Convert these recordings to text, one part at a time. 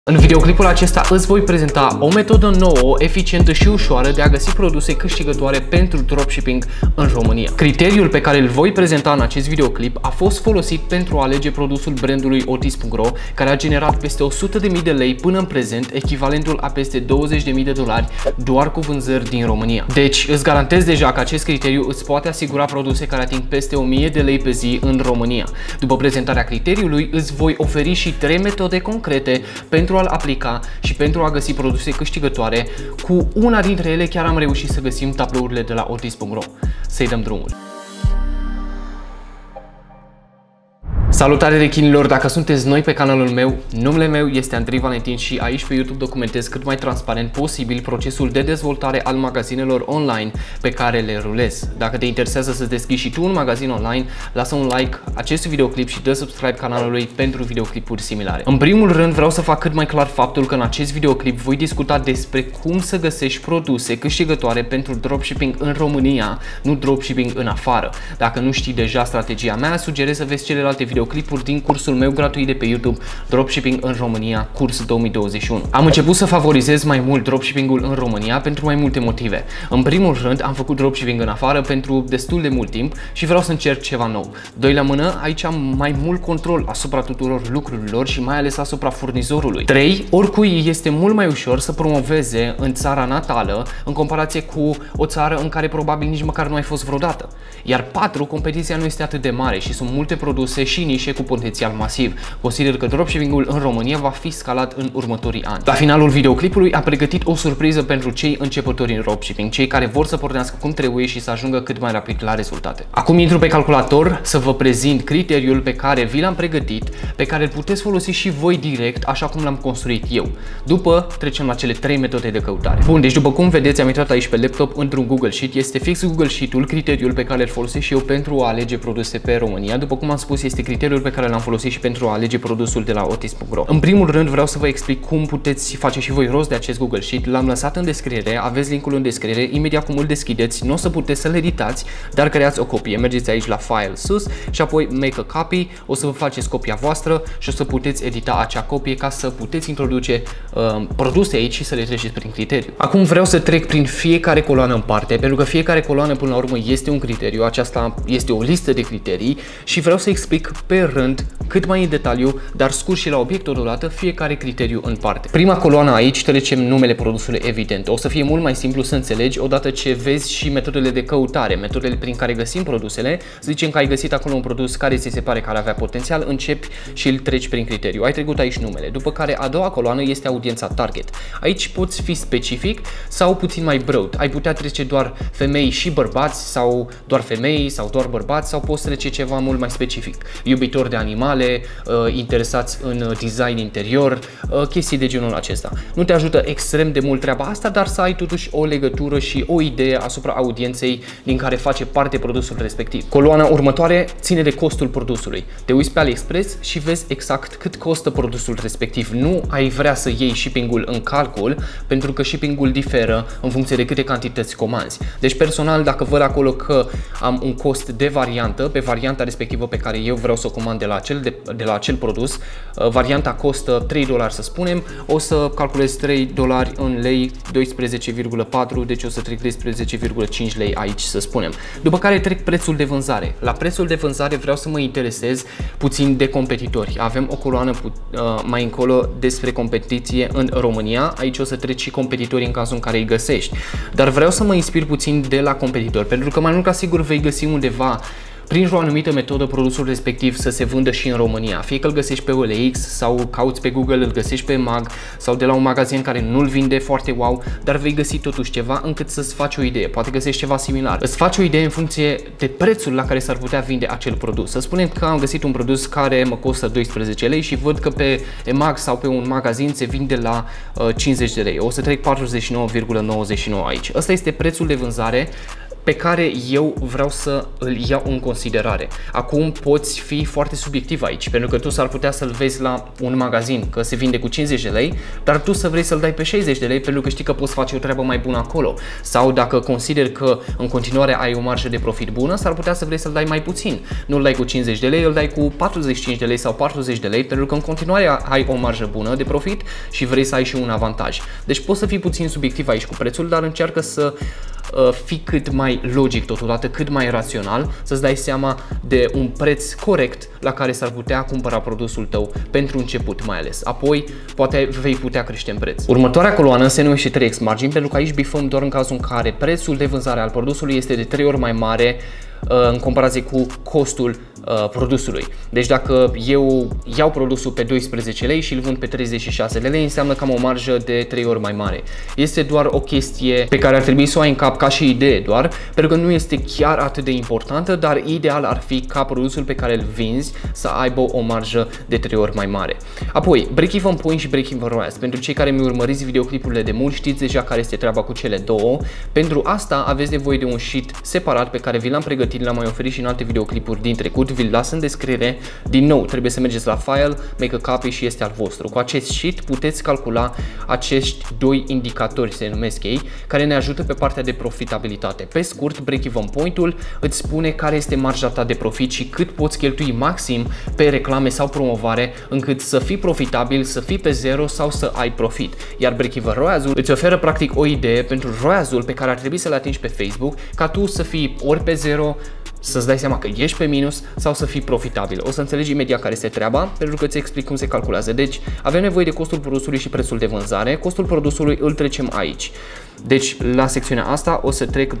În videoclipul acesta îți voi prezenta o metodă nouă, eficientă și ușoară de a găsi produse câștigătoare pentru dropshipping în România. Criteriul pe care îl voi prezenta în acest videoclip a fost folosit pentru a alege produsul brandului Otis.ro, care a generat peste 100.000 de lei până în prezent, echivalentul a peste $20.000 doar cu vânzări din România. Deci îți garantez deja că acest criteriu îți poate asigura produse care ating peste 1000 de lei pe zi în România. După prezentarea criteriului îți voi oferi și 3 metode concrete pentru a-l aplica și pentru a găsi produse câștigătoare. Cu una dintre ele chiar am reușit să găsim tablourile de la Otis.ro. Să-i dăm drumul. Salutare rechinilor! Dacă sunteți noi pe canalul meu, numele meu este Andrei Valentin și aici pe YouTube documentez cât mai transparent posibil procesul de dezvoltare al magazinelor online pe care le rulez. Dacă te interesează să-ți deschizi și tu un magazin online, lasă un like acestui videoclip și dă subscribe canalului pentru videoclipuri similare. În primul rând vreau să fac cât mai clar faptul că în acest videoclip voi discuta despre cum să găsești produse câștigătoare pentru dropshipping în România, nu dropshipping în afară. Dacă nu știi deja strategia mea, sugerez să vezi celelalte videoclipuri din cursul meu gratuit de pe YouTube, Dropshipping în România, curs 2021. Am început să favorizez mai mult dropshipping-ul în România pentru mai multe motive. În primul rând, am făcut dropshipping în afară pentru destul de mult timp și vreau să încerc ceva nou. Doi la mână, aici am mai mult control asupra tuturor lucrurilor și mai ales asupra furnizorului. 3. Oricui este mult mai ușor să promoveze în țara natală în comparație cu o țară în care probabil nici măcar nu ai fost vreodată. Iar 4. Competiția nu este atât de mare și sunt multe produse și nișe cu potențial masiv. Consider că dropshipping-ul în România va fi scalat în următorii ani. La finalul videoclipului am pregătit o surpriză pentru cei începători în dropshipping, cei care vor să pornească cum trebuie și să ajungă cât mai rapid la rezultate. Acum intru pe calculator să vă prezint criteriul pe care vi l-am pregătit, pe care îl puteți folosi și voi direct, așa cum l-am construit eu. După, trecem la cele 3 metode de căutare. Bun, deci după cum vedeți, am intrat aici pe laptop într-un Google Sheet. Este fix Google Sheet-ul, criteriul pe care îl folosesc și eu pentru a alege produse pe România. După cum am spus, este criteriul pe care l-am folosit și pentru a alege produsul de la Otis.ro. În primul rând vreau să vă explic cum puteți face și voi rost de acest Google Sheet. L-am lăsat în descriere, aveți linkul în descriere. Imediat cum îl deschideți, nu o să puteți să-l editați, dar creați o copie. Mergeți aici la File sus și apoi Make a Copy. O să vă faceți copia voastră și o să puteți edita acea copie ca să puteți introduce produse aici și să le treceți prin criteriu. Acum vreau să trec prin fiecare coloană în parte, pentru că fiecare coloană până la urmă este un criteriu. Aceasta este o listă de criterii și vreau să explic pe rând, cât mai în detaliu, dar scurt și la obiect totodată, fiecare criteriu în parte. Prima coloană aici trecem numele produsului, evident. O să fie mult mai simplu să înțelegi odată ce vezi și metodele de căutare, metodele prin care găsim produsele. Să zicem că ai găsit acolo un produs care ți se pare că ar avea potențial, începi și îl treci prin criteriu. Ai trecut aici numele, după care a doua coloană este audiența target. Aici poți fi specific sau puțin mai broad. Ai putea trece doar femei și bărbați sau doar femei sau doar bărbați sau poți trece ceva mult mai specific. Iubitori de animale, interesați în design interior, chestii de genul acesta. Nu te ajută extrem de mult treaba asta, dar să ai totuși o legătură și o idee asupra audienței din care face parte produsul respectiv. Coloana următoare ține de costul produsului. Te uiți pe AliExpress și vezi exact cât costă produsul respectiv. Nu ai vrea să iei shipping-ul în calcul, pentru că shipping-ul diferă în funcție de câte cantități comanzi. Deci personal, dacă văd acolo că am un cost de variantă, pe varianta respectivă pe care eu vreau să o comand de la acel produs, varianta costă $3 să spunem, o să calculez $3 în lei, 12,4, deci o să trec 12,5 lei aici să spunem. După care trec prețul de vânzare. La prețul de vânzare vreau să mă interesez puțin de competitori. Avem o coloană mai încolo despre competiție în România. Aici o să treci și competitorii în cazul în care îi găsești. Dar vreau să mă inspir puțin de la competitori, pentru că mai mult ca sigur vei găsi undeva prin o anumită metodă produsul respectiv să se vândă și în România. Fie că îl găsești pe OLX sau cauți pe Google, îl găsești pe Mag sau de la un magazin care nu-l vinde foarte wow, dar vei găsi totuși ceva încât să-ți faci o idee. Poate găsești ceva similar. Îți faci o idee în funcție de prețul la care s-ar putea vinde acel produs. Să spunem că am găsit un produs care mă costă 12 lei și văd că pe EMAG sau pe un magazin se vinde la 50 de lei. O să trec 49,99 aici. Ăsta este prețul de vânzare pe care eu vreau să îl iau în considerare. Acum poți fi foarte subiectiv aici, pentru că tu s-ar putea să-l vezi la un magazin că se vinde cu 50 de lei, dar tu să vrei să-l dai pe 60 de lei pentru că știi că poți face o treabă mai bună acolo. Sau dacă consideri că în continuare ai o marjă de profit bună, s-ar putea să vrei să-l dai mai puțin. Nu îl dai cu 50 de lei, îl dai cu 45 de lei sau 40 de lei, pentru că în continuare ai o marjă bună de profit și vrei să ai și un avantaj. Deci poți să fii puțin subiectiv aici cu prețul, dar încearcă să fii cât mai logic totodată, cât mai rațional, să-ți dai seama de un preț corect la care s-ar putea cumpăra produsul tău pentru început mai ales. Apoi poate vei putea crește în preț. Următoarea coloană se numește 3x margin, pentru că aici bifăm doar în cazul în care prețul de vânzare al produsului este de 3 ori mai mare în comparație cu costul produsului. Deci dacă eu iau produsul pe 12 lei și îl vând pe 36 de lei, înseamnă că am o marjă de 3 ori mai mare. Este doar o chestie pe care ar trebui să o ai în cap ca și idee doar, pentru că nu este chiar atât de importantă, dar ideal ar fi ca produsul pe care îl vinzi să aibă o marjă de 3 ori mai mare. Apoi, break-even point și break-even ROAS. Pentru cei care mi urmăriți videoclipurile de mult, știți deja care este treaba cu cele două. Pentru asta aveți nevoie de un sheet separat pe care vi l-am pregătit, l-am mai oferit și în alte videoclipuri din trecut. Vi-l las în descriere. Din nou, trebuie să mergeți la File, Make a Copy și este al vostru. Cu acest sheet puteți calcula acești doi indicatori, se numesc ei, care ne ajută pe partea de profitabilitate. Pe scurt, break-even point-ul îți spune care este marja ta de profit și cât poți cheltui maxim pe reclame sau promovare încât să fii profitabil, să fii pe zero sau să ai profit. Iar break-even ROAS-ul îți oferă practic o idee pentru ROAS-ul pe care ar trebui să-l atingi pe Facebook, ca tu să fii ori pe zero, să-ți dai seama că ești pe minus sau să fii profitabil. O să înțelegi imediat care este treaba, pentru că îți explic cum se calculează. Deci avem nevoie de costul produsului și prețul de vânzare. Costul produsului îl trecem aici. Deci la secțiunea asta o să trec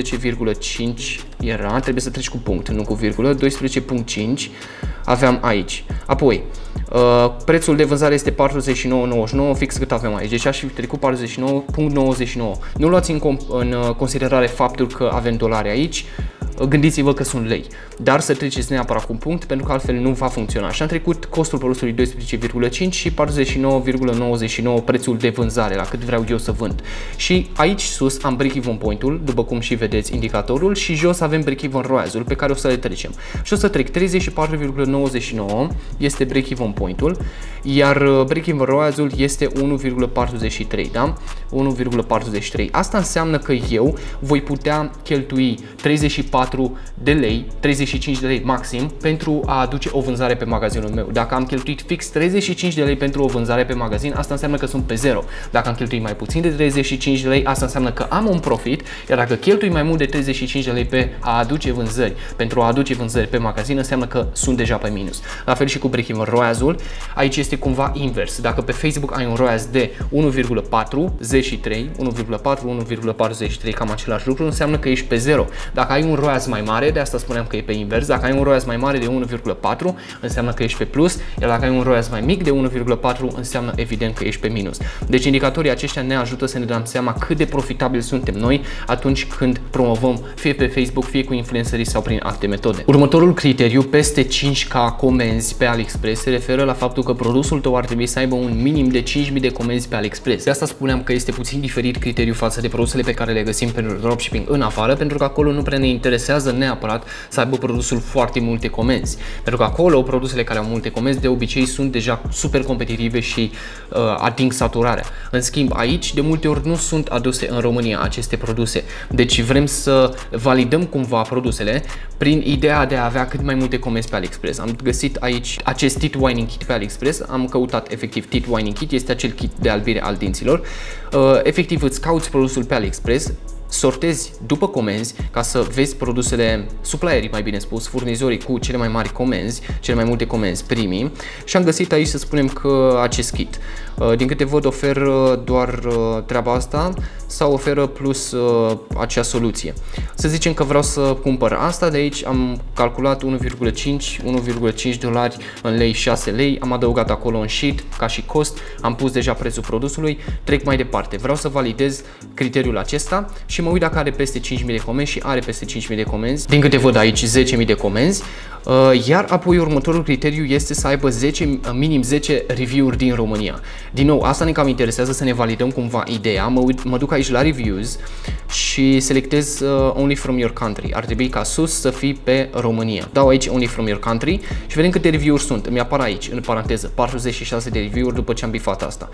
12,5 era, trebuie să treci cu punct, nu cu virgulă, 12,5 aveam aici. Apoi, prețul de vânzare este 49,99, fix cât avem aici, deci aș fi trecut 49,99. Nu luați în considerare faptul că avem dolari aici, gândiți-vă că sunt lei, dar să treceți neapărat cu un punct, pentru că altfel nu va funcționa. Și am trecut costul produsului 12,5 și 49,99 prețul de vânzare, la cât vreau eu să vând. Și aici sus am break-even point-ul, după cum și vedeți indicatorul, și jos avem break-even ROAS-ul pe care o să le trecem. Și o să trec 34,99 este break-even point-ul, iar break-even ROAS-ul este 1,43, da? 1,43. Asta înseamnă că eu voi putea cheltui 34 de lei, 35 de lei maxim pentru a aduce o vânzare pe magazinul meu. Dacă am cheltuit fix 35 de lei pentru o vânzare pe magazin, asta înseamnă că sunt pe zero. Dacă am cheltuit mai puțin de 35 de lei, asta înseamnă că am un profit, iar dacă cheltui mai mult de 35 de lei pe a aduce vânzări, pentru a aduce vânzări pe magazin, înseamnă că sunt deja pe minus. La fel și cu break-even ROAS-ul, aici este cumva invers. Dacă pe Facebook ai un ROAS de 1,43, 1,43, cam același lucru, înseamnă că ești pe zero. Dacă ai un ROAS mai mare, de asta spuneam că e pe invers, dacă ai un ROAS mai mare de 1,4, înseamnă că ești pe plus, iar dacă ai un ROAS mai mic de 1,4, înseamnă evident că ești pe minus. Deci indicatorii aceștia ne ajută să ne dăm seama cât de profitabil suntem noi atunci când promovăm fie pe Facebook, fie cu influencerii sau prin alte metode. Următorul criteriu, peste 5K comenzi pe AliExpress, se referă la faptul că produsul tău ar trebui să aibă un minim de 5.000 de comenzi pe AliExpress. De asta spuneam că este puțin diferit criteriul față de produsele pe care le găsim pentru dropshipping în afară, pentru că acolo nu prea ne interesează neapărat să aibă produsul foarte multe comenzi. Pentru că acolo produsele care au multe comenzi de obicei sunt deja super competitive și ating saturarea. În schimb, aici de multe ori nu sunt aduse în România aceste produse. Deci vrem să validăm cumva produsele prin ideea de a avea cât mai multe comenzi pe AliExpress. Am găsit aici acest teeth whitening kit pe AliExpress, am căutat efectiv teeth whitening kit, este acel kit de albire al dinților. Efectiv îți cauți produsul pe AliExpress, sortezi după comenzi ca să vezi produsele, supplierii mai bine spus, furnizorii cu cele mai mari comenzi, cele mai multe comenzi, primii, și am găsit aici să spunem că acest kit. Din câte văd oferă doar treaba asta sau oferă plus acea soluție. Să zicem că vreau să cumpăr asta, de aici am calculat 1,5 dolari în lei, 6 lei, am adăugat acolo în sheet ca și cost, am pus deja prețul produsului, trec mai departe. Vreau să validez criteriul acesta și și mă uit dacă are peste 5.000 de comenzi și are peste 5.000 de comenzi. Din câte văd aici 10.000 de comenzi. Iar apoi următorul criteriu este să aibă minim 10 review-uri din România. Din nou, asta ne cam interesează să ne validăm cumva ideea. Mă duc aici la reviews și selectez only from your country. Ar trebui ca sus să fii pe România. Dau aici only from your country și vedem câte review-uri sunt. Îmi apar aici, în paranteză, 46 de review-uri după ce am bifat asta.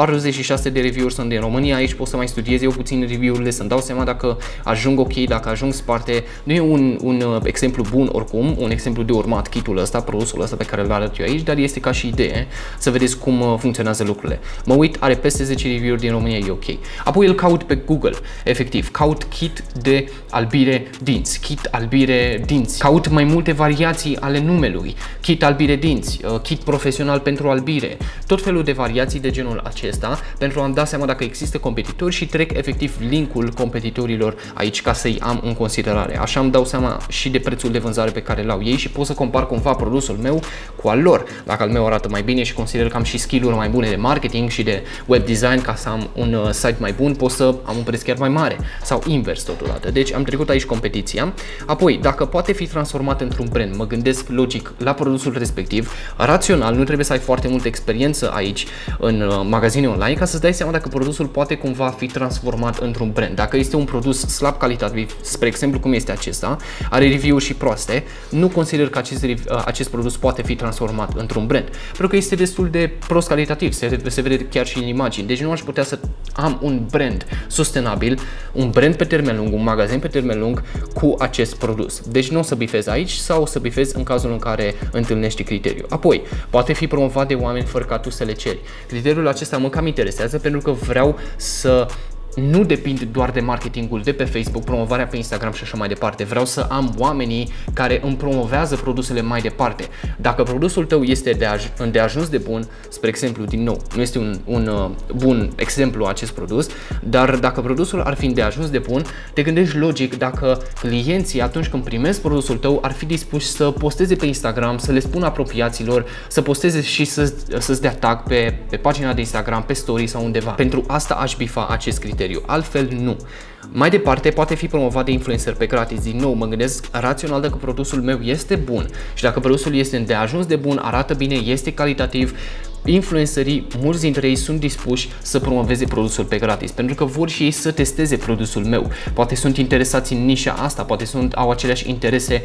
46 de review-uri sunt din România, aici pot să mai studiez eu puțin review-urile, să-mi dau seama dacă ajung ok, dacă ajung sparte. Nu e un exemplu bun oricum, un exemplu de urmat kitul ăsta, produsul ăsta pe care îl arăt eu aici, dar este ca și idee să vedeți cum funcționează lucrurile. Mă uit, are peste 10 review-uri din România, e ok. Apoi îl caut pe Google, efectiv, caut kit de albire dinți, kit albire dinți, caut mai multe variații ale numelui, kit albire dinți, kit profesional pentru albire, tot felul de variații de genul acesta pentru a-mi da seama dacă există competitori și trec efectiv linkul competitorilor aici ca să-i am în considerare. Așa îmi dau seama și de prețul de vânzare pe care l-au ei și pot să compar cumva produsul meu cu al lor. Dacă al meu arată mai bine și consider că am și skill-uri mai bune de marketing și de web design ca să am un site mai bun, pot să am un preț chiar mai mare sau invers totodată. Deci am trecut aici competiția. Apoi, dacă poate fi transformat într-un brand, mă gândesc logic la produsul respectiv, rațional, nu trebuie să ai foarte multă experiență aici în magazine online ca să-ți dai seama dacă produsul poate cumva fi transformat într-un brand. Dacă este un produs slab calitativ, spre exemplu cum este acesta, are review-uri și proaste, nu consider că acest produs poate fi transformat într-un brand, pentru că este destul de prost calitativ, se vede chiar și în imagini. Deci nu aș putea să am un brand sustenabil, un brand pe termen lung, un magazin pe termen lung cu acest produs. Deci nu o să bifez aici sau o să bifez în cazul în care întâlnești criteriul. Apoi, poate fi promovat de oameni fără ca tu să le ceri. Criteriul acesta mă cam interesează pentru că vreau să nu depind doar de marketingul de pe Facebook, promovarea pe Instagram și așa mai departe. Vreau să am oamenii care îmi promovează produsele mai departe. Dacă produsul tău este îndeajuns de bun, spre exemplu, din nou, nu este un bun exemplu acest produs, dar dacă produsul ar fi îndeajuns de bun, te gândești logic dacă clienții atunci când primesc produsul tău ar fi dispuși să posteze pe Instagram, să le spună apropiaților, să posteze și să-ți dea tag pe pagina de Instagram, pe story sau undeva. Pentru asta aș bifa acest criteriu. Altfel nu. Mai departe, poate fi promovat de influencer pe gratis. Din nou, mă gândesc rațional dacă produsul meu este bun și dacă produsul este îndeajuns de bun, arată bine, este calitativ, influencerii, mulți dintre ei sunt dispuși să promoveze produsul pe gratis, pentru că vor și ei să testeze produsul meu. Poate sunt interesați în nișa asta, poate au aceleași interese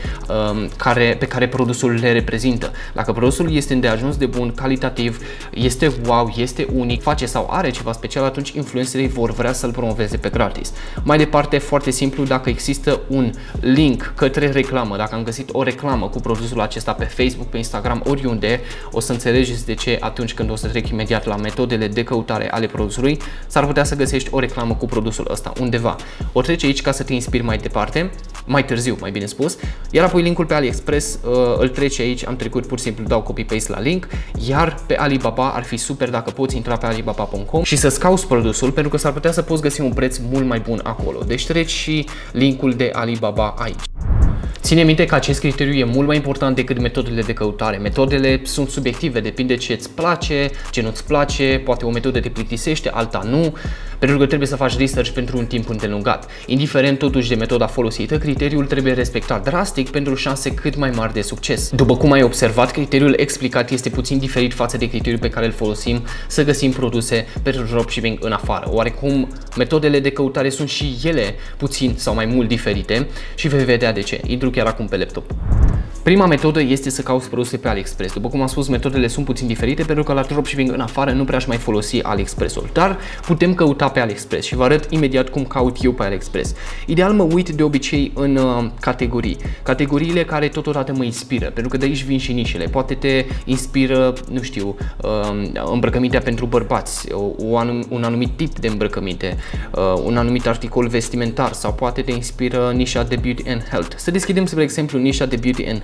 pe care produsul le reprezintă. Dacă produsul este îndeajuns de bun, calitativ, este wow, este unic, face sau are ceva special, atunci influencerii vor vrea să-l promoveze pe gratis. Mai departe, foarte simplu, dacă există un link către reclamă, dacă am găsit o reclamă cu produsul acesta pe Facebook, pe Instagram, oriunde, o să înțelegeți de ce atunci când o să trec imediat la metodele de căutare ale produsului, s-ar putea să găsești o reclamă cu produsul ăsta undeva. O treci aici ca să te inspiri mai departe, mai târziu, mai bine spus, iar apoi linkul pe AliExpress îl treci aici, am trecut pur și simplu, dau copy-paste la link, iar pe Alibaba ar fi super dacă poți intra pe alibaba.com și să-ți cauți produsul, pentru că s-ar putea să poți găsi un preț mult mai bun acolo. Deci treci și linkul de Alibaba aici. Ține minte că acest criteriu e mult mai important decât metodele de căutare. Metodele sunt subiective, depinde ce îți place, ce nu-ți place, poate o metodă te plictisește, alta nu, pentru că trebuie să faci research pentru un timp îndelungat. Indiferent totuși de metoda folosită, criteriul trebuie respectat drastic pentru șanse cât mai mari de succes. După cum ai observat, criteriul explicat este puțin diferit față de criteriul pe care îl folosim să găsim produse pentru dropshipping în afară. Oarecum, metodele de căutare sunt și ele puțin sau mai mult diferite și vei vedea de ce. Intru chiar acum pe laptop. Prima metodă este să cauți produse pe AliExpress. După cum am spus, metodele sunt puțin diferite pentru că la dropshipping în afară nu prea aș mai folosi AliExpress-ul, dar putem căuta pe AliExpress și vă arăt imediat cum caut eu pe AliExpress. Ideal mă uit de obicei în categorii. Categoriile care totodată mă inspiră, pentru că de aici vin și nișele. Poate te inspiră, nu știu, îmbrăcămintea pentru bărbați, un anumit tip de îmbrăcăminte, un anumit articol vestimentar sau poate te inspiră nișa de beauty and health. Să deschidem, spre exemplu, nișa de beauty and health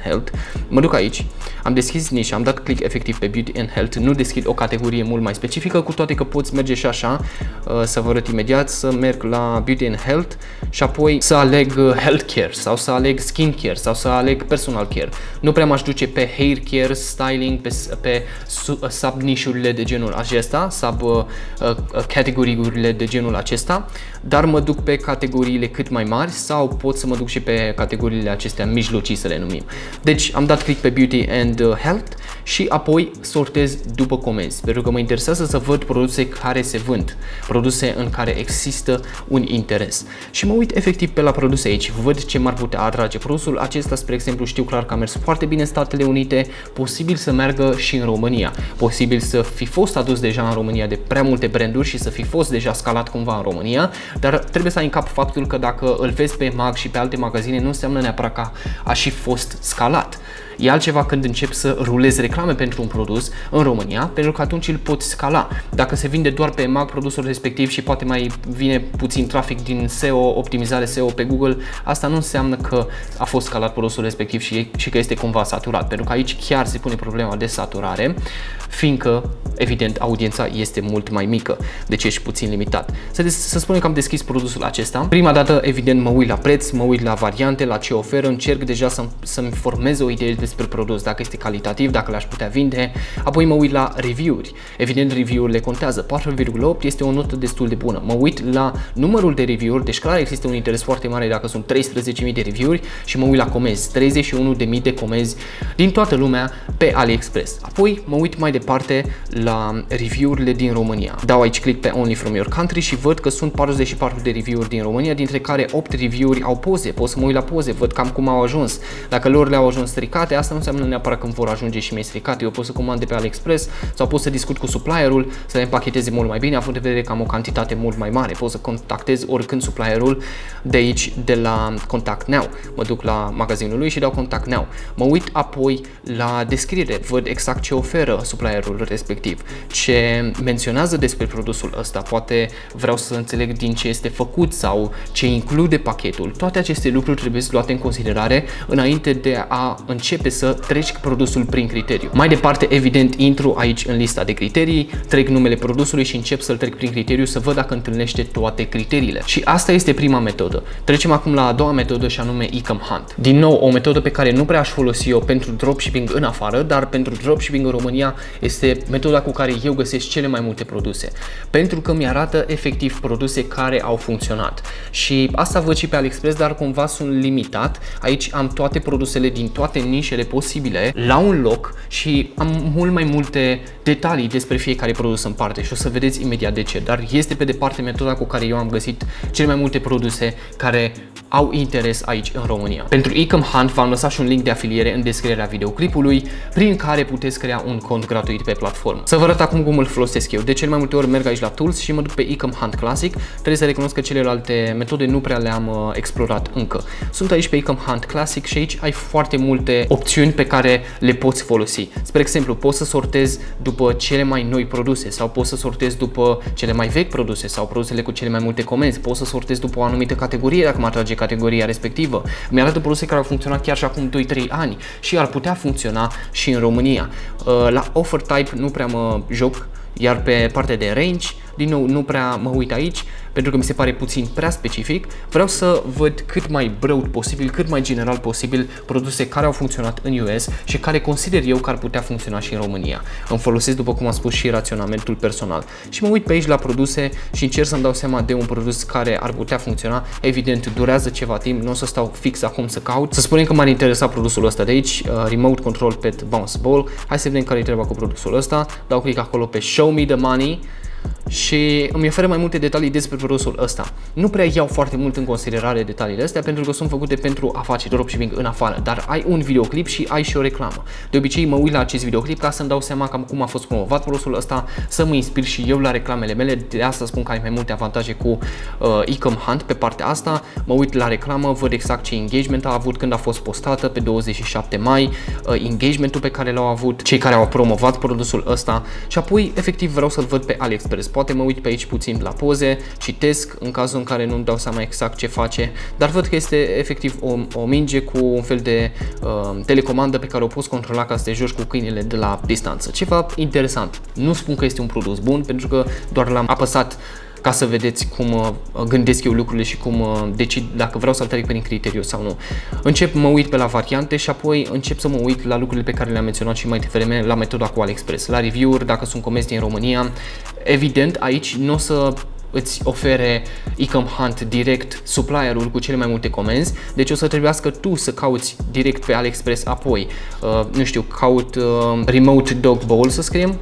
Health, mă duc aici, am deschis nișa, am dat click efectiv pe Beauty and Health, nu deschid o categorie mult mai specifică, cu toate că poți merge și așa, să vă arăt imediat, să merg la Beauty and Health și apoi să aleg Healthcare sau să aleg Skincare sau să aleg Personal Care. Nu prea m-aș duce pe Hair Care, Styling, pe sub-nișurile de genul acesta, sub-categoriile de genul acesta, dar mă duc pe categoriile cât mai mari sau pot să mă duc și pe categoriile acestea mijlocii, să le numim. Deci am dat click pe Beauty and Health și apoi sortez după comenzi, pentru că mă interesează să văd produse care se vând, produse în care există un interes. Și mă uit efectiv pe la produse aici, văd ce m-ar putea atrage. Produsul acesta, spre exemplu, știu clar că a mers foarte bine în Statele Unite, posibil să meargă și în România, posibil să fi fost adus deja în România de prea multe branduri și să fi fost deja scalat cumva în România, dar trebuie să ai în cap faptul că dacă îl vezi pe Mag și pe alte magazine, nu înseamnă neapărat că a și fost scalat. E altceva când începi să rulezi reclame pentru un produs în România, pentru că atunci îl poți scala. Dacă se vinde doar pe Mag produsul respectiv și poate mai vine puțin trafic din SEO, optimizare SEO pe Google, asta nu înseamnă că a fost scalat produsul respectiv și că este cumva saturat, pentru că aici chiar se pune problema de saturare, fiindcă, evident, audiența este mult mai mică, deci ești puțin limitat. Să spunem că am deschis produsul acesta. Prima dată, evident, mă uit la preț, mă uit la variante, la ce oferă, încerc deja să-mi formez o idee despre produs, dacă este calitativ, dacă l-aș putea vinde, apoi mă uit la review-uri. Evident, review-urile contează. 4,8 este o notă destul de bună. Mă uit la numărul de review-uri, deci clar există un interes foarte mare dacă sunt 13.000 de review-uri și mă uit la comenzi, 31.000 de comenzi din toată lumea pe AliExpress. Apoi mă uit mai departe la review-urile din România. Dau aici click pe Only from your country și văd că sunt 44 de review-uri din România, dintre care 8 review-uri au poze. Pot să mă uit la poze, văd cam cum au ajuns. Dacă lor le-au ajuns stricate, asta nu înseamnă neapărat că vor ajunge și mie stricate. Eu pot să comand de pe AliExpress sau pot să discut cu supplierul să le împacheteze mult mai bine, având în vedere că am o cantitate mult mai mare. Pot să contactez oricând supplierul de aici, de la Contact Now. Mă duc la magazinul lui și dau Contact Now. Mă uit apoi la descriere, văd exact ce oferă supplierul respectiv, ce menționează despre produsul ăsta, poate vreau să înțeleg din ce este făcut sau ce include pachetul. Toate aceste lucruri trebuie luate în considerare înainte de a începe să treci produsul prin criteriu. Mai departe, evident, intru aici în lista de criterii, trec numele produsului și încep să-l trec prin criteriu să văd dacă întâlnește toate criteriile. Și asta este prima metodă. Trecem acum la a doua metodă și anume Ecom Hunt. Din nou, o metodă pe care nu prea aș folosi eu pentru dropshipping în afară, dar pentru dropshipping în România este metoda cu care eu găsesc cele mai multe produse. Pentru că mi-arată efectiv produse care au funcționat. Și asta văd și pe AliExpress, dar cumva sunt limitat. Aici am toate produsele din toate nișele posibile la un loc și am mult mai multe detalii despre fiecare produs în parte și o să vedeți imediat de ce, dar este pe departe metoda cu care eu am găsit cele mai multe produse care au interes aici în România. Pentru Ecom Hunt v-am lăsat și un link de afiliere în descrierea videoclipului prin care puteți crea un cont gratuit pe platformă. Să vă arăt acum cum îl folosesc eu. De cel mai multe ori merg aici la Tools și mă duc pe Ecom Hunt Classic. Trebuie să recunosc că celelalte metode nu prea le-am explorat încă. Sunt aici pe Ecom Hunt Classic și aici ai foarte multe opțiuni pe care le poți folosi. Spre exemplu, poți să sortezi după cele mai noi produse sau poți să sortezi după cele mai vechi produse sau produsele cu cele mai multe comenzi. Poți să sortezi după o anumită categorie dacă mă atrage categoria respectivă. Mi-arată produse care au funcționat chiar și acum 2-3 ani și ar putea funcționa și în România. La offer type nu prea mă joc, iar pe partea de range, din nou, nu prea mă uit aici, pentru că mi se pare puțin prea specific. Vreau să văd cât mai broad posibil, cât mai general posibil produse care au funcționat în US și care consider eu că ar putea funcționa și în România. Îmi folosesc, după cum am spus, și raționamentul personal. Și mă uit pe aici la produse și încerc să-mi dau seama de un produs care ar putea funcționa. Evident, durează ceva timp, nu o să stau fix acum să caut. Să spunem că m-ar interesa produsul ăsta de aici, Remote Control Pet Bounce Ball. Hai să vedem care e treaba cu produsul ăsta. Dau click acolo pe Show Me the Money și îmi oferă mai multe detalii despre produsul ăsta. Nu prea iau foarte mult în considerare detaliile astea pentru că sunt făcute pentru a face dropshipping în afară, dar ai un videoclip și ai și o reclamă. De obicei mă uit la acest videoclip ca să-mi dau seama cam cum a fost promovat produsul ăsta, să mă inspir și eu la reclamele mele. De asta spun că ai mai multe avantaje cu Ecom Hunt pe partea asta. Mă uit la reclamă, văd exact ce engagement a avut când a fost postată pe 27 mai, engagementul pe care l-au avut cei care au promovat produsul ăsta și apoi efectiv vreau să-l văd pe AliExpress. poate mă uit pe aici puțin la poze, citesc în cazul în care nu-mi dau seama exact ce face, dar văd că este efectiv o minge cu un fel de telecomandă pe care o poți controla ca să te joci cu câinele de la distanță. Ceva interesant. Nu spun că este un produs bun, pentru că doar l-am apăsat ca să vedeți cum gândesc eu lucrurile și cum decid dacă vreau să-l trec prin criteriu sau nu. Încep, mă uit pe la variante și apoi încep să mă uit la lucrurile pe care le-am menționat și mai devreme, la metoda cu AliExpress, la review-uri, dacă sunt comenzi din România. Evident, aici nu o să îți ofere Ecom Hunt direct supplierul cu cele mai multe comenzi, deci o să trebuiască tu să cauți direct pe AliExpress, apoi, nu știu, caut Remote Dog Bowl, să scriem,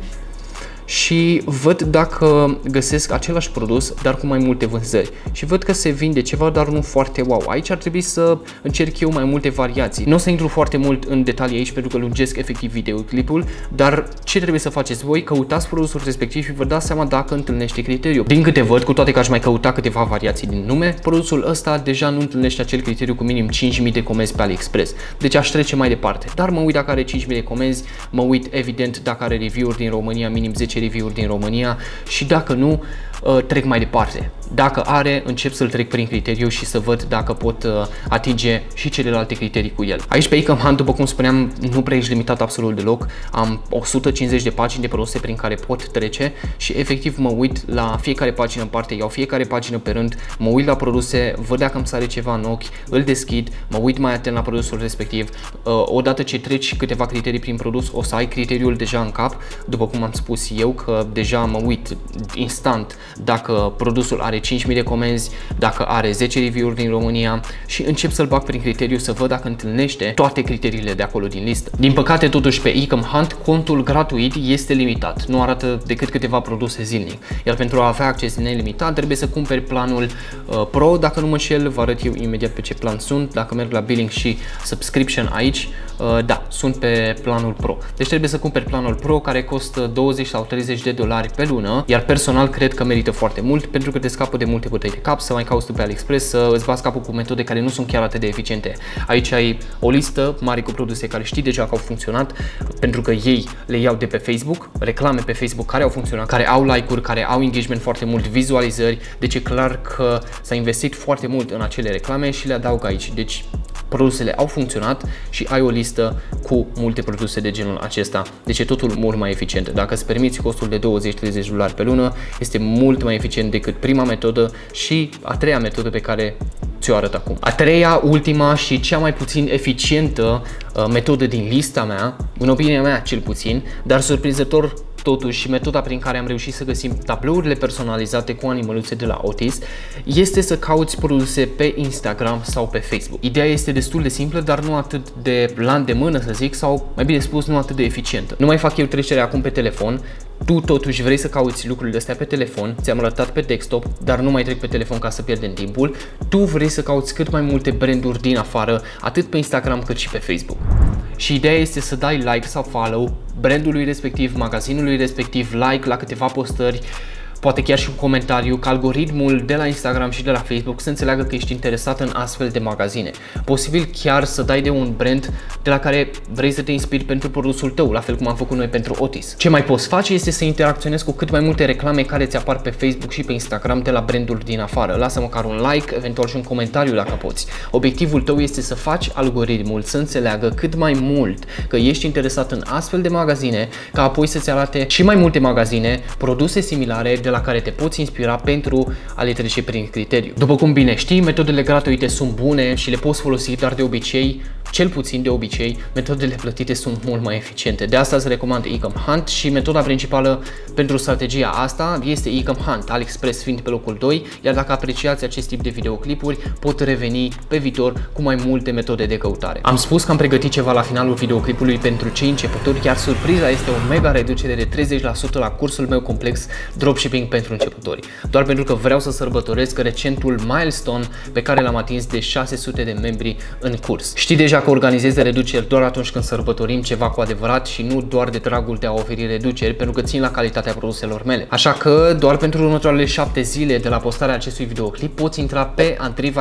și văd dacă găsesc același produs, dar cu mai multe vânzări. Și văd că se vinde ceva, dar nu foarte wow. Aici ar trebui să încerc eu mai multe variații. Nu o să intru foarte mult în detalii aici pentru că lungesc efectiv videoclipul, dar ce trebuie să faceți voi? Căutați produsul respectiv și vă dați seama dacă întâlnește criteriul. Din câte văd, cu toate că aș mai căuta câteva variații din nume, produsul ăsta deja nu întâlnește acel criteriu cu minim 5.000 de comenzi pe AliExpress. Deci aș trece mai departe. Dar mă uit dacă are 5.000 de comenzi, mă uit evident dacă are review-uri din România, minim 10 review-uri din România, și dacă nu, trec mai departe. Dacă are, încep să-l trec prin criteriu și să văd dacă pot atinge și celelalte criterii cu el. Aici pe Ecom Hunt, după cum spuneam, nu prea ești limitat absolut deloc. Am 150 de pagini de produse prin care pot trece și efectiv mă uit la fiecare pagină în parte, iau fiecare pagină pe rând, mă uit la produse, văd dacă îmi sare ceva în ochi, îl deschid, mă uit mai atent la produsul respectiv. Odată ce treci câteva criterii prin produs, o să ai criteriul deja în cap, după cum am spus eu, că deja mă uit instant dacă produsul are 5.000 de comenzi, dacă are 10 review-uri din România și încep să-l bag prin criteriu să văd dacă întâlnește toate criteriile de acolo din listă. Din păcate, totuși, pe Ecom Hunt, contul gratuit este limitat, nu arată decât câteva produse zilnic, iar pentru a avea acces nelimitat trebuie să cumperi planul Pro, dacă nu mă înșel, vă arăt eu imediat pe ce plan sunt. Dacă merg la billing și subscription aici, da, sunt pe planul Pro. Deci trebuie să cumperi planul Pro, care costă 20 sau 30 de dolari pe lună, iar personal cred că merită foarte mult pentru că te scapă de multe bătăi de cap, să mai cauți tu pe AliExpress, să îți bați capul cu metode care nu sunt chiar atât de eficiente. Aici ai o listă mare cu produse care știi deja că au funcționat, pentru că ei le iau de pe Facebook, reclame pe Facebook care au funcționat, care au like-uri, care au engagement foarte mult, vizualizări, deci e clar că s-a investit foarte mult în acele reclame și le adaugă aici. Deci produsele au funcționat și ai o listă cu multe produse de genul acesta. Deci e totul mult mai eficient. Dacă îți permiți costul de 20-30 dolari pe lună, este mult mai eficient decât prima metodă și a treia metodă pe care ți-o arăt acum. A treia, ultima și cea mai puțin eficientă metodă din lista mea, în opinia mea cel puțin, dar surprinzător totuși metoda prin care am reușit să găsim tablourile personalizate cu animăluțe de la Otis, este să cauți produse pe Instagram sau pe Facebook. Ideea este destul de simplă, dar nu atât de la îndemână, să zic, sau mai bine spus, nu atât de eficientă. Nu mai fac eu trecerea acum pe telefon. Tu totuși vrei să cauți lucrurile astea pe telefon, ți-am arătat pe desktop, dar nu mai trec pe telefon ca să pierdem timpul. Tu vrei să cauți cât mai multe branduri din afară, atât pe Instagram cât și pe Facebook. Și ideea este să dai like sau follow brandului respectiv, magazinului respectiv, like la câteva postări, poate chiar și un comentariu, ca algoritmul de la Instagram și de la Facebook să înțeleagă că ești interesat în astfel de magazine. Posibil chiar să dai de un brand de la care vrei să te inspiri pentru produsul tău, la fel cum am făcut noi pentru Otis. Ce mai poți face este să interacționezi cu cât mai multe reclame care ți apar pe Facebook și pe Instagram de la branduri din afară. Lasă măcar un like, eventual și un comentariu dacă poți. Obiectivul tău este să faci algoritmul să înțeleagă cât mai mult că ești interesat în astfel de magazine, ca apoi să-ți arate și mai multe magazine, produse similare de la care te poți inspira pentru a le trece prin criteriu. După cum bine știi, metodele gratuite sunt bune și le poți folosi, dar de obicei, cel puțin de obicei, metodele plătite sunt mult mai eficiente. De asta îți recomand Ecom Hunt și metoda principală pentru strategia asta este Ecom Hunt, AliExpress fiind pe locul 2, iar dacă apreciați acest tip de videoclipuri, pot reveni pe viitor cu mai multe metode de căutare. Am spus că am pregătit ceva la finalul videoclipului pentru cei începători, chiar surpriza este o mega reducere de 30% la cursul meu complex Dropshipping pentru începători. Doar pentru că vreau să sărbătoresc recentul milestone pe care l-am atins de 600 de membri în curs. Știi deja că organizez reduceri doar atunci când sărbătorim ceva cu adevărat și nu doar de dragul de a oferi reduceri, pentru că țin la calitatea produselor mele. Așa că doar pentru următoarele 7 zile de la postarea acestui videoclip poți intra pe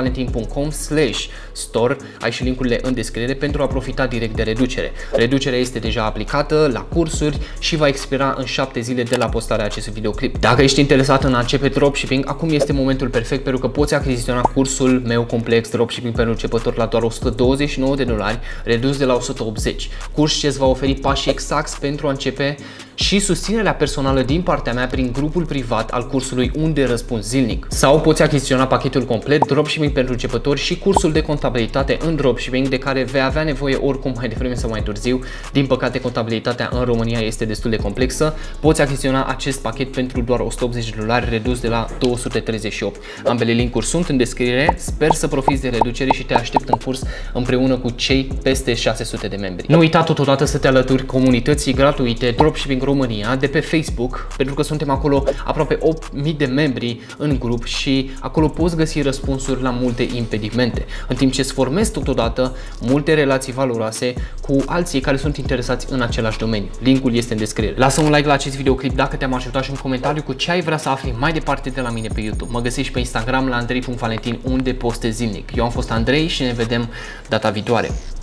andreivalentin.com/store, ai și linkurile în descriere pentru a profita direct de reducere. Reducerea este deja aplicată la cursuri și va expira în 7 zile de la postarea acestui videoclip. Dacă ești ești interesat în a începe dropshipping, acum este momentul perfect pentru că poți achiziționa cursul meu complex Dropshipping pentru începători la doar $129, redus de la 180. Curs ce îți va oferi pașii exacti pentru a începe și susținerea personală din partea mea prin grupul privat al cursului unde răspund zilnic. Sau poți achiziționa pachetul complet Dropshipping pentru începători și cursul de contabilitate în dropshipping, de care vei avea nevoie oricum mai devreme sau mai târziu. Din păcate, contabilitatea în România este destul de complexă. Poți achiziționa acest pachet pentru doar $180, redus de la 238. Ambele linkuri sunt în descriere. Sper să profiți de reducere și te aștept în curs împreună cu cei peste 600 de membri. Nu uita totodată să te alături comunității gratuite Dropshipping România de pe Facebook, pentru că suntem acolo aproape 8000 de membri în grup și acolo poți găsi răspunsuri la multe impedimente, în timp ce îți formezi totodată multe relații valoroase cu alții care sunt interesați în același domeniu. Linkul este în descriere. Lasă un like la acest videoclip dacă te-am ajutat și un comentariu cu ce ai vrea să afli mai departe de la mine pe YouTube. Mă găsești pe Instagram la andrei.valentin, unde postez zilnic. Eu am fost Andrei și ne vedem data viitoare.